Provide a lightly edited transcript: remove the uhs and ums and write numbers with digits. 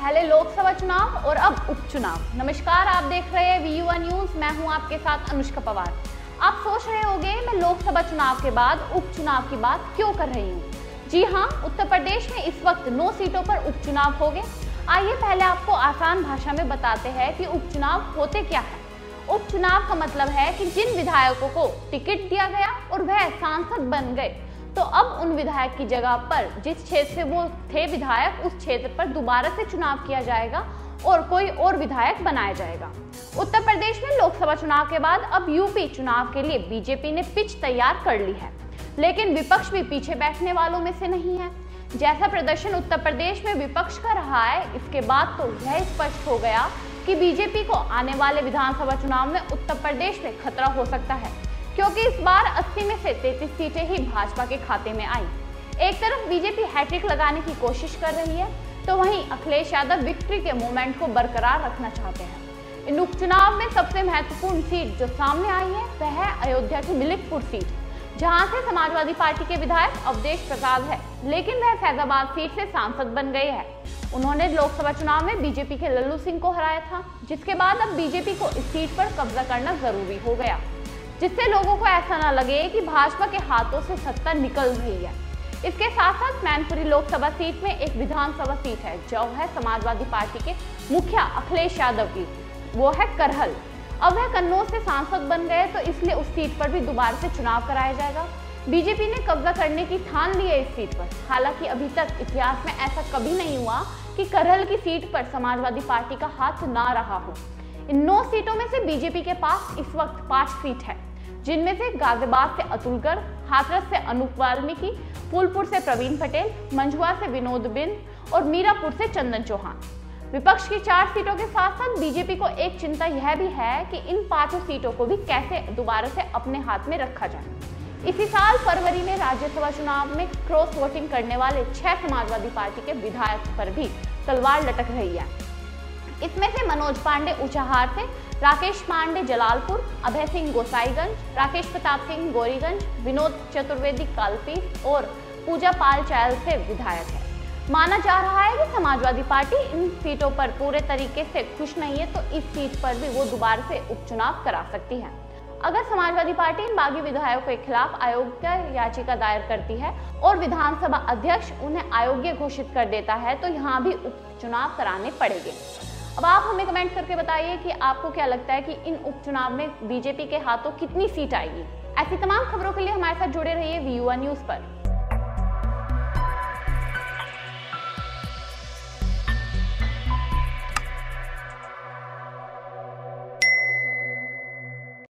पहले लोकसभा चुनाव और अब उपचुनाव। नमस्कार, आप देख रहे हैं VUA न्यूज। मैं हूं आपके साथ अनुष्का पवार। आप सोच रहे होंगे मैं लोकसभा चुनाव के बाद उपचुनाव की बात क्यों कर रही हूं। जी हां, उत्तर प्रदेश में इस वक्त 9 सीटों पर उपचुनाव हो गए। आइए पहले आपको आसान भाषा में बताते हैं कि उपचुनाव होते क्या है। उपचुनाव का मतलब है कि जिन विधायकों को टिकट दिया गया और वह सांसद बन गए, तो अब उन विधायक की जगह पर जिस क्षेत्र से वो थे विधायक, उस क्षेत्र पर दोबारा से चुनाव किया जाएगा और कोई और विधायक बनाया जाएगा। उत्तर प्रदेश में लोकसभा चुनाव के बाद अब यूपी चुनाव के लिए बीजेपी ने पिच तैयार कर ली है, लेकिन विपक्ष भी पीछे बैठने वालों में से नहीं है। जैसा प्रदर्शन उत्तर प्रदेश में विपक्ष का रहा है, इसके बाद तो यह स्पष्ट हो गया कि बीजेपी को आने वाले विधानसभा चुनाव में उत्तर प्रदेश में खतरा हो सकता है, क्योंकि इस बार 80 में से 33 सीटें ही भाजपा के खाते में आई। एक तरफ बीजेपी हैट्रिक लगाने की कोशिश कर रही है, तो वहीं अखिलेश यादव विक्ट्री के मोमेंट को बरकरार रखना चाहते हैं। इन उपचुनाव में सबसे महत्वपूर्ण सीट जो सामने आई है वह है अयोध्या की मिलिकपुर सीट, जहां से समाजवादी पार्टी के विधायक अवधेश प्रसाद है, लेकिन वह फैजाबाद सीट से सांसद बन गए हैं। उन्होंने लोकसभा चुनाव में बीजेपी के लल्लू सिंह को हराया था, जिसके बाद अब बीजेपी को इस सीट पर कब्जा करना जरूरी हो गया, जिससे लोगों को ऐसा न लगे कि भाजपा के हाथों से सत्ता निकल रही है। इसके साथ साथ मैनपुरी लोकसभा सीट में एक विधानसभा सीट है जो है समाजवादी पार्टी के मुखिया अखिलेश यादव की, वो है करहल। अब वह कन्नौज से सांसद बन गए, तो इसलिए उस सीट पर भी दोबारा से चुनाव कराया जाएगा। बीजेपी ने कब्जा करने की ठान ली है इस सीट पर। हालांकि अभी तक इतिहास में ऐसा कभी नहीं हुआ कि करहल की सीट पर समाजवादी पार्टी का हाथ ना रहा हो। इन 9 सीटों में से बीजेपी के पास इस वक्त 5 सीट है, जिनमें से गाजियाबाद से अतुलगढ़, हाथरस से अनूप वाल्मीकि, फूलपुर से प्रवीण पटेल, मंझुआ से विनोद बिंद और मीरापुर से चंदन चौहान। विपक्ष की 4 सीटों के साथ साथ बीजेपी को एक चिंता यह भी है कि इन 5 सीटों को भी कैसे दोबारा से अपने हाथ में रखा जाए। इसी साल फरवरी में राज्यसभा चुनाव में क्रॉस वोटिंग करने वाले 6 समाजवादी पार्टी के विधायक पर भी तलवार लटक रही है। इसमें से मनोज पांडे ऊंचाहार से, राकेश पांडे जलालपुर, अभय सिंह गोसाईगंज, राकेश प्रताप सिंह गोरीगंज, विनोद चतुर्वेदी कालपीस और पूजा पाल चायल से विधायक है। माना जा रहा है कि समाजवादी पार्टी इन सीटों पर पूरे तरीके से खुश नहीं है, तो इस सीट पर भी वो दोबारा से उपचुनाव करा सकती है। अगर समाजवादी पार्टी इन बागी विधायकों के खिलाफ अयोग्य याचिका दायर करती है और विधानसभा अध्यक्ष उन्हें अयोग्य घोषित कर देता है, तो यहाँ भी उपचुनाव कराने पड़ेंगे। अब आप हमें कमेंट करके बताइए कि आपको क्या लगता है कि इन उपचुनाव में बीजेपी के हाथों कितनी सीट आएगी। ऐसी तमाम खबरों के लिए हमारे साथ जुड़े रहिए VUA न्यूज पर।